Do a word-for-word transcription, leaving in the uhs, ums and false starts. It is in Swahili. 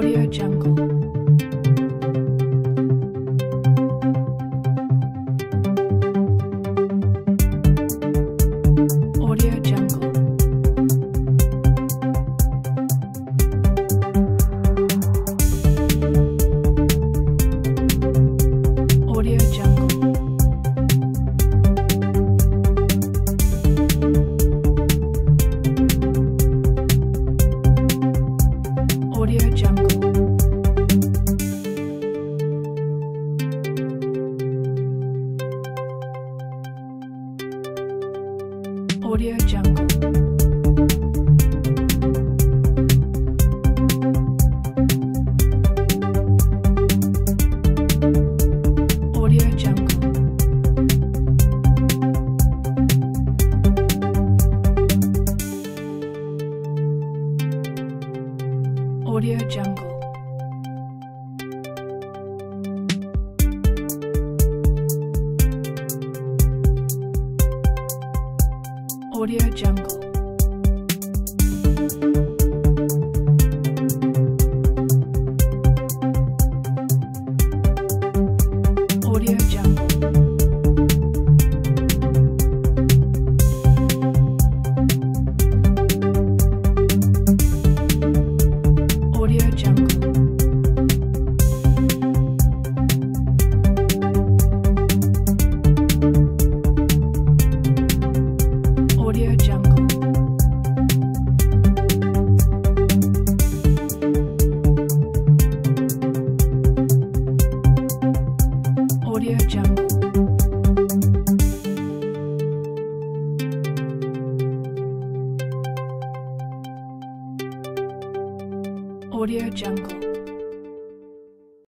Audio Jungle. Audio Jungle. Audio Jungle. Audio Jungle. Audio Jungle. Audio Jungle. Audio Jungle. Audio Jungle. Audio Jungle. Audio Jungle. Audio Jungle. Audio Jungle. Audio Jungle.